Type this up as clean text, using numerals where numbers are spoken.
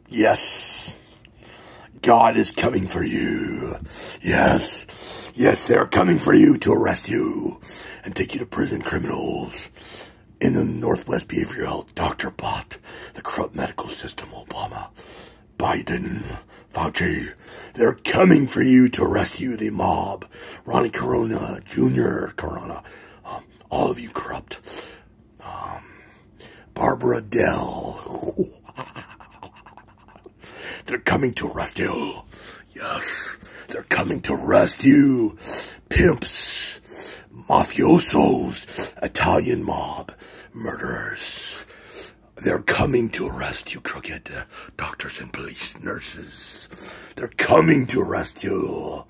Yes, God is coming for you. Yes, yes, they're coming for you to arrest you and take you to prison, criminals. In the Northwest Behavioral Health, Dr. Bot, the corrupt medical system, Obama, Biden, Fauci, they're coming for you to rescue the mob. Ronnie Corona, Junior Corona, all of you corrupt. Barbara Dell, they're coming to arrest you. Yes, they're coming to arrest you. Pimps, mafiosos, Italian mob, murderers. They're coming to arrest you, crooked doctors and police, nurses. They're coming to arrest you.